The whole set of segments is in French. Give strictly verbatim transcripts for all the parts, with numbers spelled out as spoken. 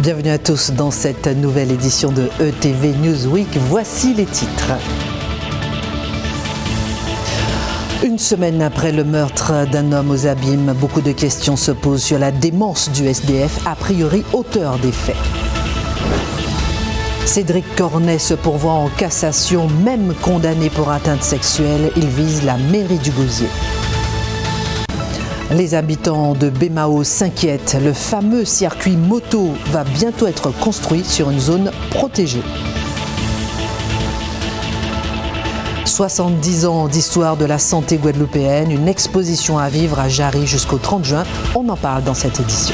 Bienvenue à tous dans cette nouvelle édition de E T V Newsweek. Voici les titres. Une semaine après le meurtre d'un homme aux Abîmes, beaucoup de questions se posent sur la démence du S D F, a priori auteur des faits. Cédric Cornet se pourvoit en cassation, même condamné pour atteinte sexuelle. Il vise la mairie du Gosier. Les habitants de Bémao s'inquiètent. Le fameux circuit moto va bientôt être construit sur une zone protégée. soixante-dix ans d'histoire de la santé guadeloupéenne, une exposition à vivre à Jarry jusqu'au trente juin. On en parle dans cette édition.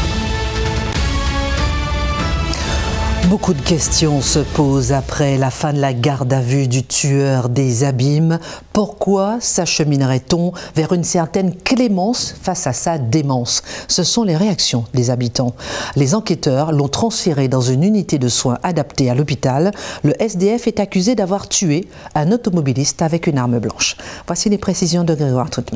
Beaucoup de questions se posent après la fin de la garde à vue du tueur des Abîmes. Pourquoi s'acheminerait-on vers une certaine clémence face à sa démence? Ce sont les réactions des habitants. Les enquêteurs l'ont transféré dans une unité de soins adaptée à l'hôpital. Le S D F est accusé d'avoir tué un automobiliste avec une arme blanche. Voici les précisions de Grégoire Troutman.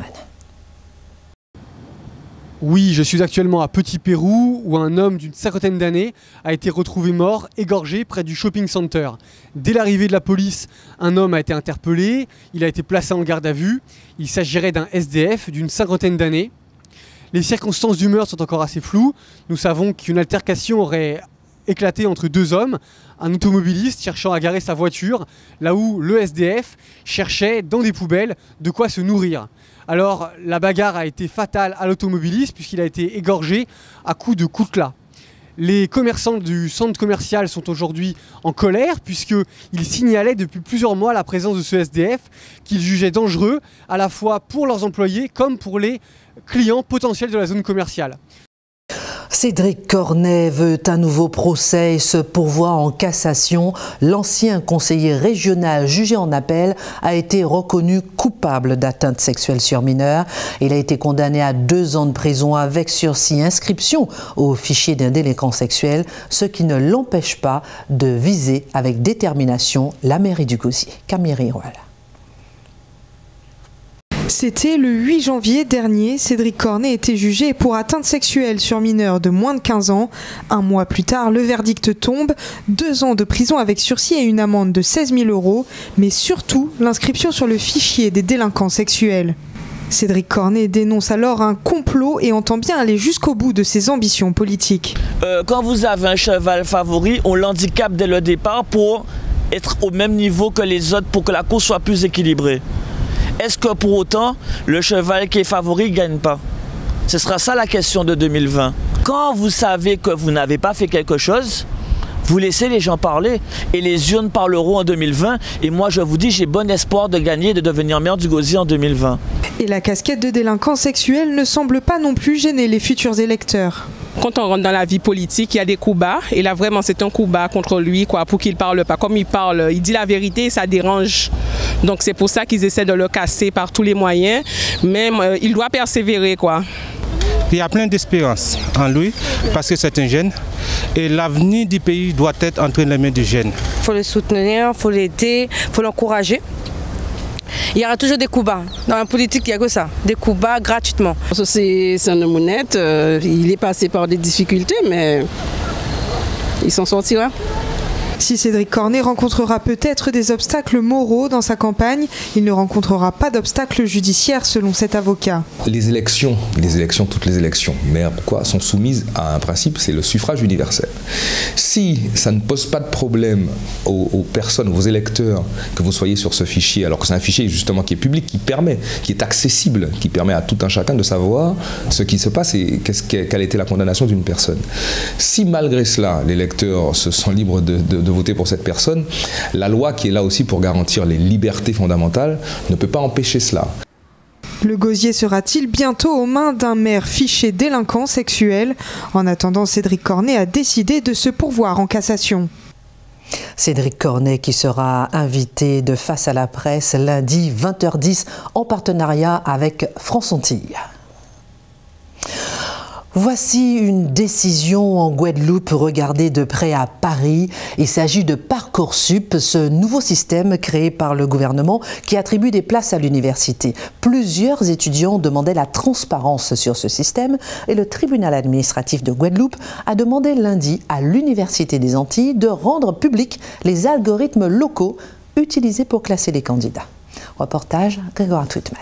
Oui, je suis actuellement à Petit-Pérou où un homme d'une cinquantaine d'années a été retrouvé mort, égorgé près du shopping center. Dès l'arrivée de la police, un homme a été interpellé, il a été placé en garde à vue. Il s'agirait d'un S D F d'une cinquantaine d'années. Les circonstances du meurtre sont encore assez floues. Nous savons qu'une altercation aurait éclaté entre deux hommes, un automobiliste cherchant à garer sa voiture, là où le S D F cherchait dans des poubelles de quoi se nourrir. Alors la bagarre a été fatale à l'automobiliste puisqu'il a été égorgé à coups de coutelas. Les commerçants du centre commercial sont aujourd'hui en colère puisqu'ils signalaient depuis plusieurs mois la présence de ce S D F qu'ils jugeaient dangereux à la fois pour leurs employés comme pour les clients potentiels de la zone commerciale. Cédric Cornet veut un nouveau procès et se pourvoit en cassation. L'ancien conseiller régional jugé en appel a été reconnu coupable d'atteinte sexuelle sur mineur. Il a été condamné à deux ans de prison avec sursis, inscription au fichier d'un délinquant sexuel, ce qui ne l'empêche pas de viser avec détermination la mairie du Gosier. Camille Roal. C'était le huit janvier dernier. Cédric Cornet était jugé pour atteinte sexuelle sur mineur de moins de quinze ans. Un mois plus tard, le verdict tombe. Deux ans de prison avec sursis et une amende de seize mille euros, mais surtout l'inscription sur le fichier des délinquants sexuels. Cédric Cornet dénonce alors un complot et entend bien aller jusqu'au bout de ses ambitions politiques. Euh, quand vous avez un cheval favori, on l'handicape dès le départ pour être au même niveau que les autres, pour que la course soit plus équilibrée. Est-ce que pour autant, le cheval qui est favori ne gagne pas? Ce sera ça la question de deux mille vingt. Quand vous savez que vous n'avez pas fait quelque chose, vous laissez les gens parler et les urnes parleront en deux mille vingt. Et moi, je vous dis, j'ai bon espoir de gagner et de devenir maire du Gosier en deux mille vingt. Et la casquette de délinquant sexuel ne semble pas non plus gêner les futurs électeurs. Quand on rentre dans la vie politique, il y a des coups bas. Et là, vraiment, c'est un coup bas contre lui, quoi, pour qu'il ne parle pas. Comme il parle, il dit la vérité et ça dérange. Donc, c'est pour ça qu'ils essaient de le casser par tous les moyens. Mais euh, il doit persévérer, quoi. Il y a plein d'espérance en lui parce que c'est un jeune. Et l'avenir du pays doit être entre les mains du jeune. Il faut le soutenir, il faut l'aider, il faut l'encourager. Il y aura toujours des coups bas. Dans la politique, il n'y a que ça. Des coups bas gratuitement. C'est un homme honnête. Euh, il est passé par des difficultés, mais il s'en sortira. Si Cédric Cornet rencontrera peut-être des obstacles moraux dans sa campagne, il ne rencontrera pas d'obstacles judiciaires selon cet avocat. Les élections, les élections, toutes les élections, mais pourquoi sont soumises à un principe, c'est le suffrage universel. Si ça ne pose pas de problème aux, aux personnes, aux électeurs, que vous soyez sur ce fichier, alors que c'est un fichier justement qui est public, qui permet, qui est accessible, qui permet à tout un chacun de savoir ce qui se passe et qu'est-ce, quelle était la condamnation d'une personne. Si malgré cela, l'électeur se sent libre de, de de voter pour cette personne, la loi qui est là aussi pour garantir les libertés fondamentales ne peut pas empêcher cela. Le Gosier sera-t-il bientôt aux mains d'un maire fiché délinquant sexuel? En attendant, Cédric Cornet a décidé de se pourvoir en cassation. Cédric Cornet qui sera invité de Face à la presse lundi vingt heures dix en partenariat avec France Antilles. Voici une décision en Guadeloupe regardée de près à Paris. Il s'agit de Parcoursup, ce nouveau système créé par le gouvernement qui attribue des places à l'université. Plusieurs étudiants demandaient la transparence sur ce système et le tribunal administratif de Guadeloupe a demandé lundi à l'Université des Antilles de rendre publics les algorithmes locaux utilisés pour classer les candidats. Reportage Grégoire Tweetman.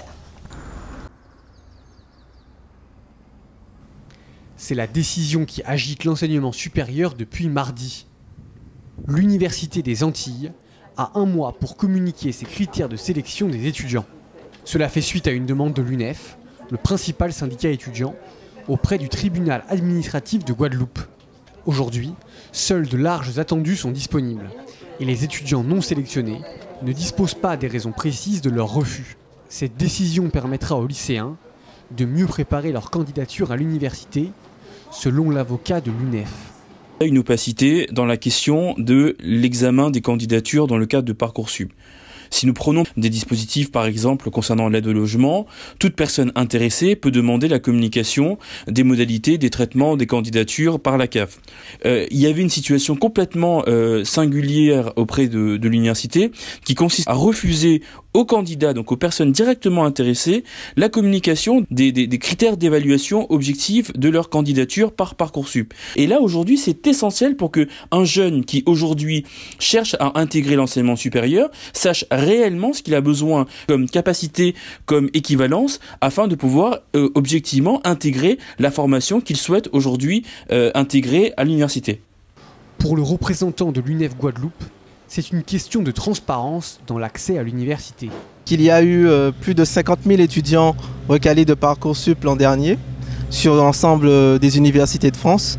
C'est la décision qui agite l'enseignement supérieur depuis mardi. L'Université des Antilles a un mois pour communiquer ses critères de sélection des étudiants. Cela fait suite à une demande de l'U N E F, le principal syndicat étudiant, auprès du tribunal administratif de Guadeloupe. Aujourd'hui, seuls de larges attendus sont disponibles et les étudiants non sélectionnés ne disposent pas des raisons précises de leur refus. Cette décision permettra aux lycéens de mieux préparer leur candidature à l'université, selon l'avocat de l'U N E F. Une opacité dans la question de l'examen des candidatures dans le cadre de Parcoursup. Si nous prenons des dispositifs, par exemple, concernant l'aide au logement, toute personne intéressée peut demander la communication des modalités des traitements des candidatures par la C A F. Euh, il y avait une situation complètement euh, singulière auprès de, de l'université qui consiste à refuser aux candidats, donc aux personnes directement intéressées, la communication des, des, des critères d'évaluation objectifs de leur candidature par Parcoursup. Et là, aujourd'hui, c'est essentiel pour que un jeune qui, aujourd'hui, cherche à intégrer l'enseignement supérieur, sache réellement ce qu'il a besoin comme capacité, comme équivalence, afin de pouvoir euh, objectivement intégrer la formation qu'il souhaite aujourd'hui euh, intégrer à l'université. Pour le représentant de l'U N E F Guadeloupe, c'est une question de transparence dans l'accès à l'université. Il y a eu euh, plus de cinquante mille étudiants recalés de Parcoursup l'an dernier sur l'ensemble euh, des universités de France.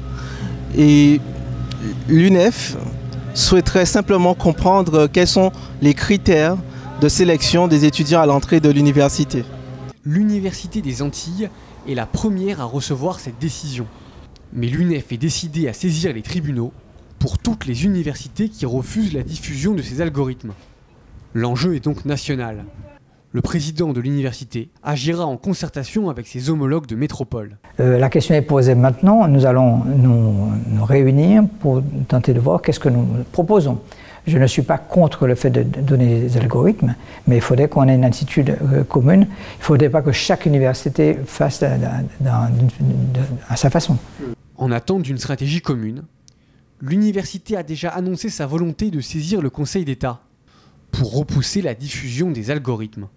Et l'U N E F souhaiterait simplement comprendre quels sont les critères de sélection des étudiants à l'entrée de l'université. L'Université des Antilles est la première à recevoir cette décision. Mais l'U N E F est décidée à saisir les tribunaux pour toutes les universités qui refusent la diffusion de ces algorithmes. L'enjeu est donc national. Le président de l'université agira en concertation avec ses homologues de métropole. Euh, la question est posée maintenant. Nous allons nous, nous réunir pour tenter de voir qu'est-ce que nous proposons. Je ne suis pas contre le fait de donner des algorithmes, mais il faudrait qu'on ait une attitude euh, commune. Il ne faudrait pas que chaque université fasse de, de, de, de, à sa façon. En attente d'une stratégie commune, l'université a déjà annoncé sa volonté de saisir le Conseil d'État pour repousser la diffusion des algorithmes.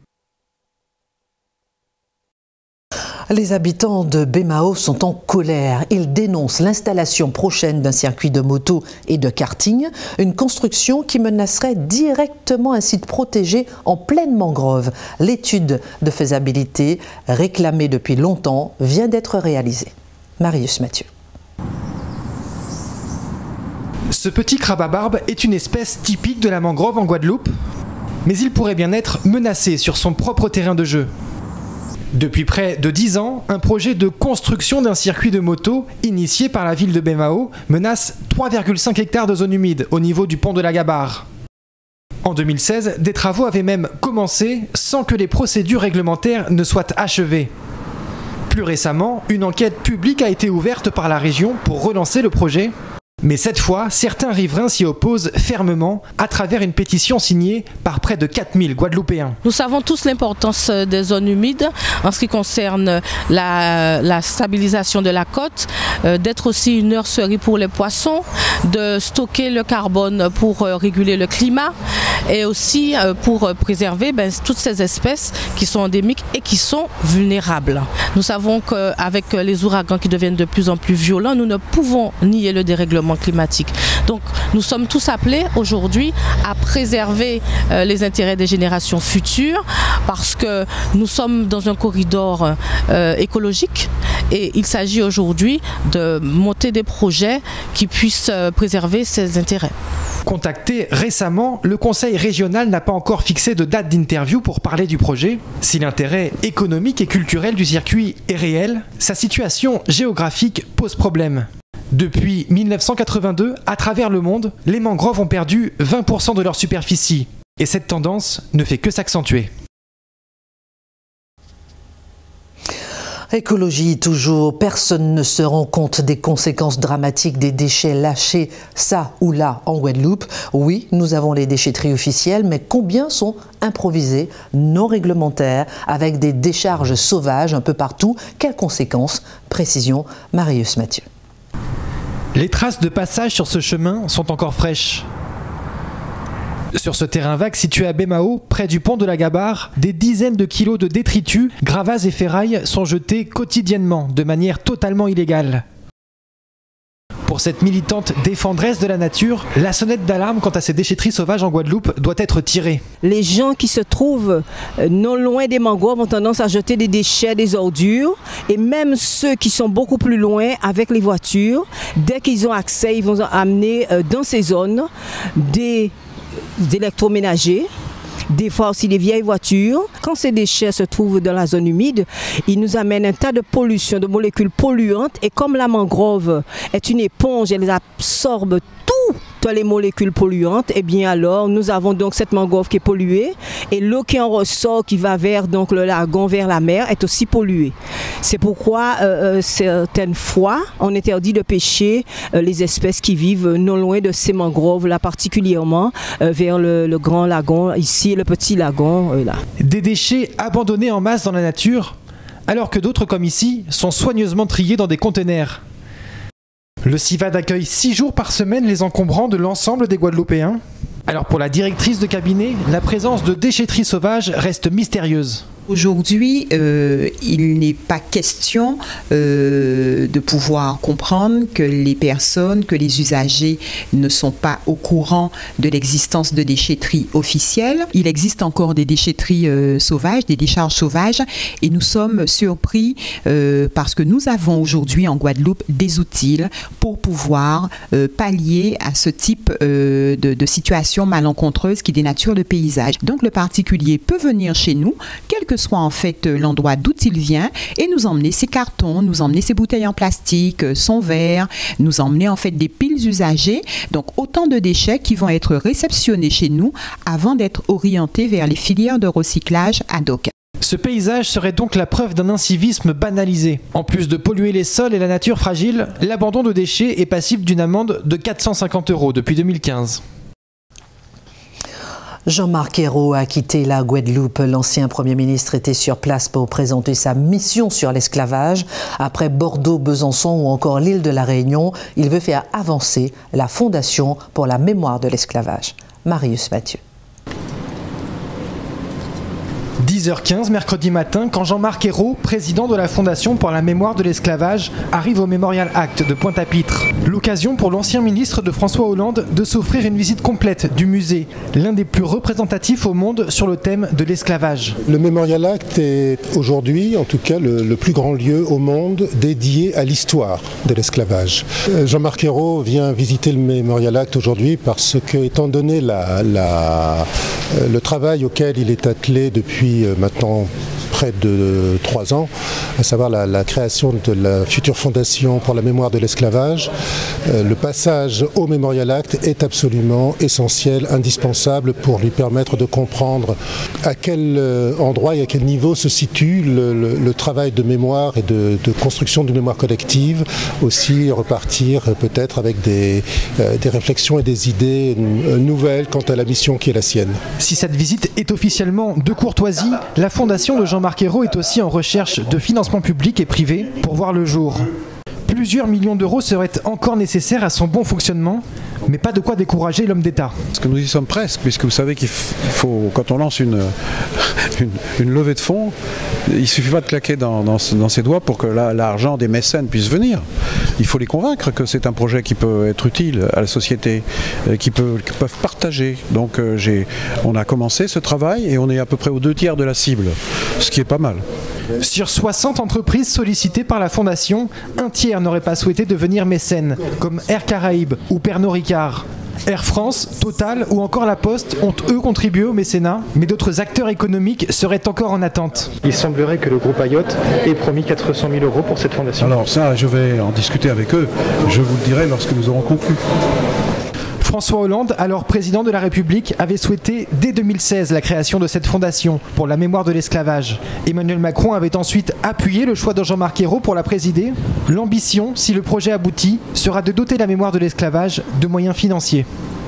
Les habitants de Bémao sont en colère. Ils dénoncent l'installation prochaine d'un circuit de moto et de karting, une construction qui menacerait directement un site protégé en pleine mangrove. L'étude de faisabilité, réclamée depuis longtemps, vient d'être réalisée. Marius Mathieu. Ce petit crabe à barbe est une espèce typique de la mangrove en Guadeloupe, mais il pourrait bien être menacé sur son propre terrain de jeu. Depuis près de dix ans, un projet de construction d'un circuit de moto initié par la ville de Bémao menace trois virgule cinq hectares de zone humide au niveau du pont de la Gabarre. En deux mille seize, des travaux avaient même commencé sans que les procédures réglementaires ne soient achevées. Plus récemment, une enquête publique a été ouverte par la région pour relancer le projet. Mais cette fois, certains riverains s'y opposent fermement à travers une pétition signée par près de quatre mille Guadeloupéens. Nous savons tous l'importance des zones humides en ce qui concerne la, la stabilisation de la côte, euh, d'être aussi une nurserie pour les poissons, de stocker le carbone pour euh, réguler le climat et aussi euh, pour euh, préserver ben, toutes ces espèces qui sont endémiques et qui sont vulnérables. Nous savons qu'avec les ouragans qui deviennent de plus en plus violents, nous ne pouvons nier le dérèglement climatique. Donc nous sommes tous appelés aujourd'hui à préserver euh, les intérêts des générations futures parce que nous sommes dans un corridor euh, écologique et il s'agit aujourd'hui de monter des projets qui puissent euh, préserver ces intérêts. Contacté récemment, le conseil régional n'a pas encore fixé de date d'interview pour parler du projet. Si l'intérêt économique et culturel du circuit est réel, sa situation géographique pose problème. Depuis mille neuf cent quatre-vingt-deux, à travers le monde, les mangroves ont perdu vingt pour cent de leur superficie. Et cette tendance ne fait que s'accentuer. Écologie toujours, personne ne se rend compte des conséquences dramatiques des déchets lâchés ça ou là en Guadeloupe. Oui, nous avons les déchetteries officielles, mais combien sont improvisées, non réglementaires, avec des décharges sauvages un peu partout? Quelles conséquences? Précision, Marius Mathieu. Les traces de passage sur ce chemin sont encore fraîches. Sur ce terrain vague situé à Bémao, près du pont de la Gabarre, des dizaines de kilos de détritus, gravats et ferrailles sont jetés quotidiennement, de manière totalement illégale. Pour cette militante défendresse de la nature, la sonnette d'alarme quant à ces déchetteries sauvages en Guadeloupe doit être tirée. Les gens qui se trouvent non loin des mangroves ont tendance à jeter des déchets, des ordures, et même ceux qui sont beaucoup plus loin avec les voitures, dès qu'ils ont accès, ils vont amener dans ces zones des d'électroménagers, des fois aussi des vieilles voitures. Quand ces déchets se trouvent dans la zone humide, ils nous amènent un tas de pollution, de molécules polluantes, et comme la mangrove est une éponge, elle absorbe tout les molécules polluantes, et eh bien alors nous avons donc cette mangrove qui est polluée, et l'eau qui en ressort, qui va vers donc le lagon, vers la mer, est aussi polluée. C'est pourquoi euh, certaines fois on interdit de pêcher euh, les espèces qui vivent non loin de ces mangroves là, particulièrement euh, vers le, le grand lagon ici et le petit lagon euh, là. Des déchets abandonnés en masse dans la nature, alors que d'autres comme ici sont soigneusement triés dans des conteneurs. Le CIVAD accueille six jours par semaine les encombrants de l'ensemble des Guadeloupéens. Alors pour la directrice de cabinet, la présence de déchetteries sauvages reste mystérieuse. Aujourd'hui, euh, il n'est pas question euh, de pouvoir comprendre que les personnes, que les usagers ne sont pas au courant de l'existence de déchetteries officielles. Il existe encore des déchetteries euh, sauvages, des décharges sauvages, et nous sommes surpris euh, parce que nous avons aujourd'hui en Guadeloupe des outils pour pouvoir euh, pallier à ce type euh, de, de situation malencontreuse qui dénature le paysage. Donc le particulier peut venir chez nous, quel que soit en fait l'endroit d'où il vient, et nous emmener ses cartons, nous emmener ses bouteilles en plastique, son verre, nous emmener en fait des piles usagées, donc autant de déchets qui vont être réceptionnés chez nous avant d'être orientés vers les filières de recyclage ad hoc. Ce paysage serait donc la preuve d'un incivisme banalisé. En plus de polluer les sols et la nature fragile, l'abandon de déchets est passible d'une amende de quatre cent cinquante euros depuis deux mille quinze. Jean-Marc Ayrault a quitté la Guadeloupe. L'ancien Premier ministre était sur place pour présenter sa mission sur l'esclavage. Après Bordeaux, Besançon ou encore l'île de la Réunion, il veut faire avancer la Fondation pour la mémoire de l'esclavage. Marius Mathieu. dix heures quinze mercredi matin, quand Jean-Marc Ayrault, président de la Fondation pour la mémoire de l'esclavage, arrive au Memorial Act de Pointe-à-Pitre. L'occasion pour l'ancien ministre de François Hollande de s'offrir une visite complète du musée, l'un des plus représentatifs au monde sur le thème de l'esclavage. Le Memorial Act est aujourd'hui, en tout cas, le, le plus grand lieu au monde dédié à l'histoire de l'esclavage. Jean-Marc Ayrault vient visiter le Memorial Act aujourd'hui parce que, étant donné la, la, le travail auquel il est attelé depuis maintenant près de trois ans, à savoir la, la création de la future fondation pour la mémoire de l'esclavage, euh, le passage au Memorial Act est absolument essentiel, indispensable pour lui permettre de comprendre à quel euh, endroit et à quel niveau se situe le, le, le travail de mémoire et de, de construction d'une mémoire collective, aussi repartir euh, peut-être avec des, euh, des réflexions et des idées euh, nouvelles quant à la mission qui est la sienne. Si cette visite est officiellement de courtoisie, la fondation de Jean-Marc Ayrault est aussi en recherche de financement public et privé pour voir le jour. Plusieurs millions d'euros seraient encore nécessaires à son bon fonctionnement, mais pas de quoi décourager l'homme d'État. Parce que nous y sommes presque, puisque vous savez qu'il faut, quand on lance une, une, une levée de fonds, il ne suffit pas de claquer dans, dans, dans ses doigts pour que l'argent des mécènes puisse venir. Il faut les convaincre que c'est un projet qui peut être utile à la société, qui, peut, qui peuvent partager. Donc euh, j'ai, on a commencé ce travail et on est à peu près aux deux tiers de la cible, ce qui est pas mal. Sur soixante entreprises sollicitées par la Fondation, un tiers n'aurait pas souhaité devenir mécène, comme Air Caraïbes ou Pernod Ricard. Air France, Total ou encore La Poste ont eux contribué au mécénat, mais d'autres acteurs économiques seraient encore en attente. Il semblerait que le groupe Ayotte ait promis quatre cent mille euros pour cette fondation. Alors ça, je vais en discuter avec eux, je vous le dirai lorsque nous aurons conclu. François Hollande, alors président de la République, avait souhaité dès deux mille seize la création de cette fondation pour la mémoire de l'esclavage. Emmanuel Macron avait ensuite appuyé le choix de Jean-Marc Ayrault pour la présider. L'ambition, si le projet aboutit, sera de doter la mémoire de l'esclavage de moyens financiers.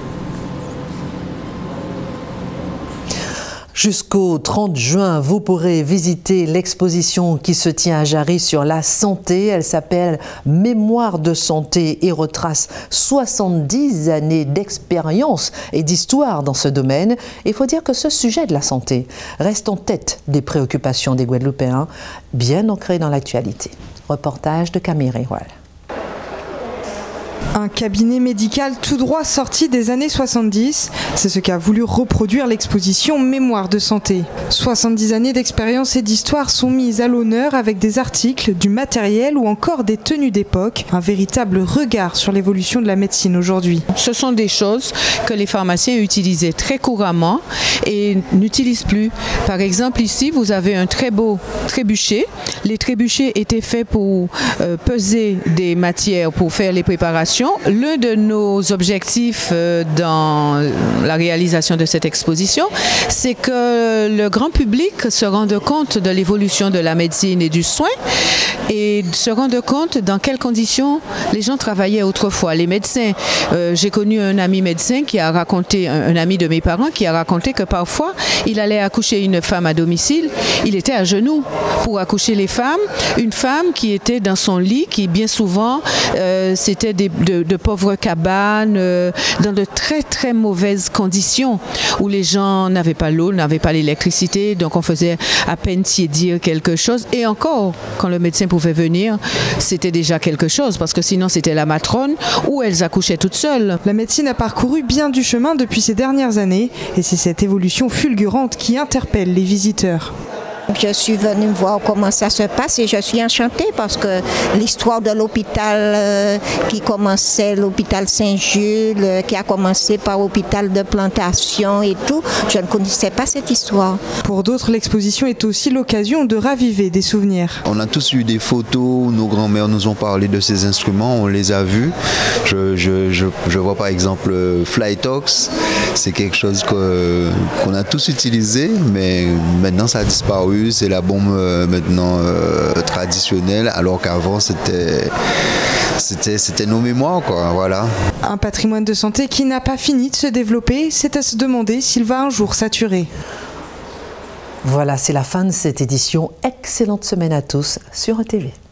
Jusqu'au trente juin, vous pourrez visiter l'exposition qui se tient à Jarry sur la santé. Elle s'appelle Mémoire de santé et retrace soixante-dix années d'expérience et d'histoire dans ce domaine. Il faut dire que ce sujet de la santé reste en tête des préoccupations des Guadeloupéens, bien ancré dans l'actualité. Reportage de Camille Roal. Un cabinet médical tout droit sorti des années soixante-dix, c'est ce qu'a voulu reproduire l'exposition Mémoire de santé. soixante-dix années d'expérience et d'histoire sont mises à l'honneur avec des articles, du matériel ou encore des tenues d'époque, un véritable regard sur l'évolution de la médecine aujourd'hui. Ce sont des choses que les pharmaciens utilisaient très couramment et n'utilisent plus. Par exemple, ici, vous avez un très beau trébuchet. Les trébuchets étaient faits pour euh, peser des matières pour faire les préparations. L'un de nos objectifs dans la réalisation de cette exposition, c'est que le grand public se rende compte de l'évolution de la médecine et du soin et se rende compte dans quelles conditions les gens travaillaient autrefois. Les médecins, euh, j'ai connu un ami médecin qui a raconté, un, un ami de mes parents qui a raconté que parfois il allait accoucher une femme à domicile, il était à genoux pour accoucher les femmes, une femme qui était dans son lit, qui bien souvent euh, c'était des De, de pauvres cabanes, euh, dans de très très mauvaises conditions, où les gens n'avaient pas l'eau, n'avaient pas l'électricité, donc on faisait à peine tiédir quelque chose. Et encore, quand le médecin pouvait venir, c'était déjà quelque chose, parce que sinon c'était la matrone, ou elles accouchaient toutes seules. La médecine a parcouru bien du chemin depuis ces dernières années, et c'est cette évolution fulgurante qui interpelle les visiteurs. Je suis venue voir comment ça se passe et je suis enchantée parce que l'histoire de l'hôpital euh, qui commençait, l'hôpital Saint-Jules, euh, qui a commencé par l'hôpital de plantation et tout, je ne connaissais pas cette histoire. Pour d'autres, l'exposition est aussi l'occasion de raviver des souvenirs. On a tous eu des photos, nos grands-mères nous ont parlé de ces instruments, on les a vus. Je, je, je, je vois par exemple Flytox, c'est quelque chose que, qu'on a tous utilisé, mais maintenant ça a disparu. C'est la bombe euh, maintenant euh, traditionnelle, alors qu'avant c'était, c'était, c'était nos mémoires, quoi, voilà. Un patrimoine de santé qui n'a pas fini de se développer, c'est à se demander s'il va un jour saturer. Voilà, c'est la fin de cette édition. Excellente semaine à tous sur E T V.